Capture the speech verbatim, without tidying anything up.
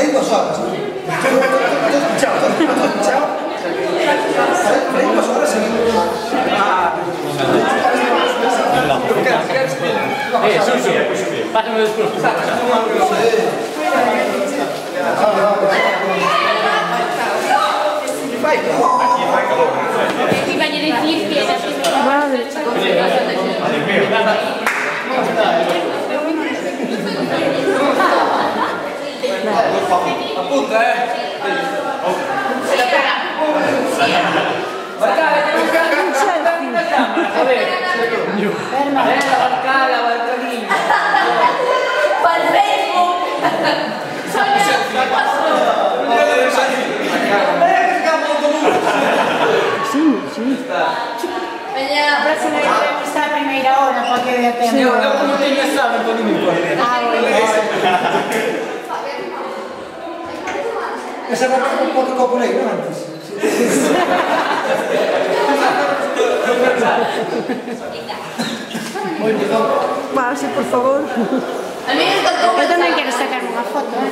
farei dues hores. Ciao, ciao. Farei dues hores seguint. Eh, su, su, passami lo scusa. Ti bagni dei flippi e Appunto, eh! Guardate, devo fare un selfie! Bella, Valcala, Valcalini! fa il Facebook! Sì, sì. Vediamo. La prossima vez que está primera hora para que vea tempo. Io non ti stavo un po' di minuto. Ah, bueno. E sarà un po' di copo lei, no? Pase, por favor. Almeno Yo también quiero sacarme una foto.